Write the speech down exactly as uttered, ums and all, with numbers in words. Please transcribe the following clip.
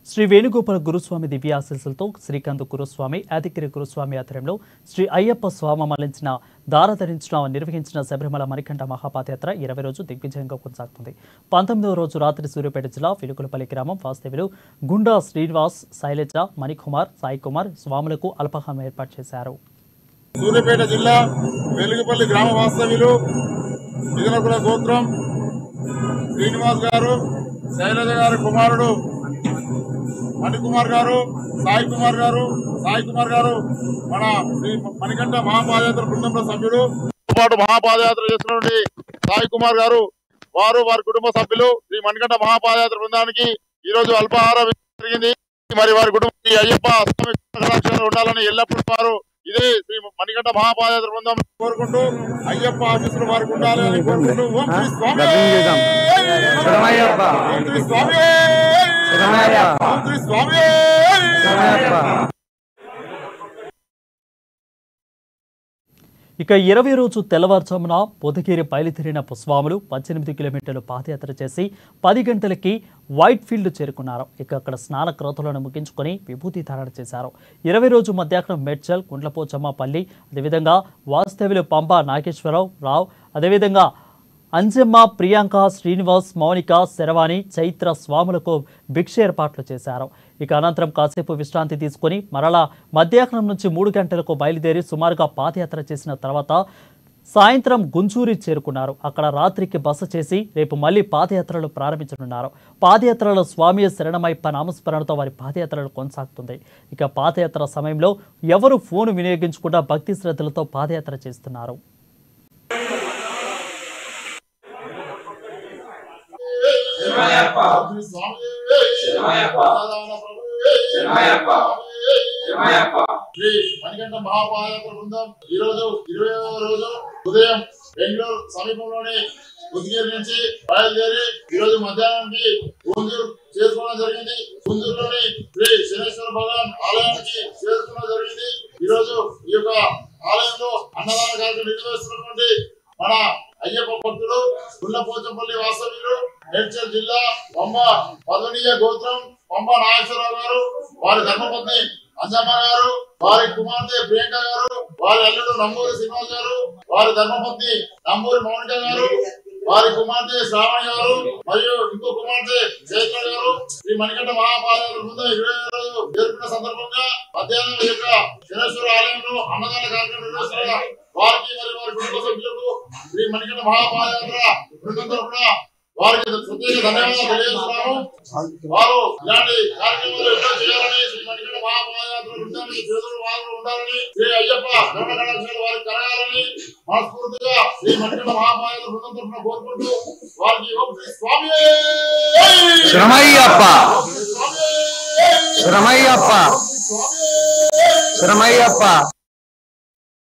శ్రీ వేణుగోపాల గురుస్వామి దివ్యాశీస్సులతో శ్రీకాంత్ గురుస్వామి యాదగిరి గురుస్వామి ఆధ్వర్యంలో శ్రీ అయ్యప్ప స్వామి మలించిన దారధరించిన నిర్వహించిన శబరిమల మణికంఠ మహాపాదయాత్ర ఇరవై రోజు దిగ్విజయంగా కొనసాగుతుంది. పంతొమ్మిదవ రోజు రాత్రి సూర్యాపేట జిల్లా వెలుగులపల్లి గ్రామం వాస్తవ్యులు గుండా శ్రీనివాస్, శైలజ, మణికుమార్, సాయి కుమార్ స్వాములకు అల్పాహారం ఏర్పాటు చేశారు. సూర్యాపేట జిల్లా వెలుగుపల్లి గ్రామ వాస్తవ్యులు విజయనగర గోత్రం శ్రీనివాస్ గారు, శైలజ గారి కుమారుడు మణికుమార్ గారు, సాయి కుమార్ గారు సాయి కుమార్ గారు మన శ్రీ మణికంఠ మహాపాదయాత్ర బృందంలో సభ్యులు. పాటు మహాపాదయాత్ర చేస్తున్నటువంటి సాయి కుమార్ గారు వారు వారి కుటుంబ సభ్యులు శ్రీ మణికంఠ మహాపాదయాత్ర బృందానికి ఈ రోజు అల్పాహారం జరిగింది. మరి వారి కుటుంబం అయ్యప్ప స్వామి ఉండాలని ఎల్లప్పుడూ వారు ఇదే శ్రీ మణికంఠ మహాపాదయాత్ర బృందం కోరుకుంటూ అయ్యప్ప ఆఫీసులు వారికి ఉండాలి అని కోరుకుంటూ ఓం శ్రీ స్వామి ఇక ఇరవై రోజు తెల్లవారుజామున పొదగిరి బయలుదేరిన స్వాములు పద్దెనిమిది కిలోమీటర్లు పాదయాత్ర చేసి పది గంటలకి వైట్ ఫీల్డ్ చేరుకున్నారు. ఇక అక్కడ స్నాన క్రతులను ముగించుకొని విభూతి ధారణ చేశారు. ఇరవై రోజు మధ్యాహ్నం మేడ్చల్, గుండ్లపోచమ్మపల్లి, అదేవిధంగా వాస్తవ్యులు పంప నాగేశ్వరరావు రావు, అదేవిధంగా అంజమ్మ, ప్రియాంక, శ్రీనివాస్, మౌనిక, శరవాణి, చైత్ర స్వాములకు భిక్ష ఏర్పాట్లు చేశారు. ఇక అనంతరం కాసేపు విశ్రాంతి తీసుకుని మరలా మధ్యాహ్నం నుంచి మూడు గంటలకు బయలుదేరి సుమారుగా పాదయాత్ర చేసిన తర్వాత సాయంత్రం గుంజూరి చేరుకున్నారు. అక్కడ రాత్రికి బస చేసి రేపు మళ్లీ పాదయాత్రలు ప్రారంభించనున్నారు. పాదయాత్రలో స్వామి శరణమయ్యప్ప నామస్మరణతో వారి పాదయాత్రలు కొనసాగుతుంది. ఇక పాదయాత్ర సమయంలో ఎవరు ఫోన్ వినియోగించకుండా భక్తి శ్రద్ధలతో పాదయాత్ర చేస్తున్నారు. శ్రీ మణికంఠ మహాపాదయాత్ర బృందం ఈ రోజు ఇరవై రోజు ఉదయం బెంగళూరు సమీపంలోని ఉద్గిరి నుంచి బయలుదేరి ఈ రోజు మధ్యాహ్నానికి గుంజూరు చేరుకోవడం జరిగింది. గుంజూరులోని శ్రీ శనేశ్వర భగవాన్ ఆలయానికి చేరుకోవడం జరిగింది. ఈ రోజు ఈ యొక్క ఆలయంలో అన్నదాన కార్యక్రమం నిర్వహిస్తున్నటువంటి మన అయ్యప్ప భక్తులు గుండ్లపోచంపల్లి వాస్తవ్యులు మేడ్చల్ జిల్లా పంబ పదవీయ గోత్రం పంబ నాగేశ్వరరావు గారు, వారి ధర్మపత్ని అంజమ్మ గారు, వారి కుమార్తె ప్రియాంక గారు, వారి అల్లుడు నంబూరి శ్రీనివాస్ గారు, వారి ధర్మపత్ని నంబూరి మౌనిక గారు, వారి కుమార్తె శ్రావణి గారు మరియు ఇంకో కుమార్తె చైత్ర గారు శ్రీ మణికంఠ మహాపాదయాత్ర బృందం ఇరవై రోజు జరుపుకున్న సందర్భంగా మధ్యాహ్నం యొక్క శనేశ్వర ఆలయంలో అన్నదాన కార్యక్రమం నిర్వహిస్తున్న వారికి మరియు వారి కుటుంబ సభ్యులకు శ్రీ మణికంఠ మహాపాదయాత్ర బృందం తరఫున వారికి ప్రత్యేక ధన్యవాదాలు తెలియజేస్తున్నాము. వారు ఇలాంటి కార్యక్రమాలు ఎన్నో చేయాలని, శ్రీ మణికంఠ మహాపాదయాత్ర బృందానికి చేతులు వారు ఉండాలని, శ్రీ అయ్యప్ప కరుణ కటాక్షాలు వారికి కలగాలని మనస్ఫూర్తిగా శ్రీ మణికంఠ మహాపాదయాత్ర బృందం తరఫున కోరుకుంటూ వారికి ఓం శ్రీ స్వామి శరణమయ్యప్ప శరణమయ్యప్ప శరణమయ్యప్ప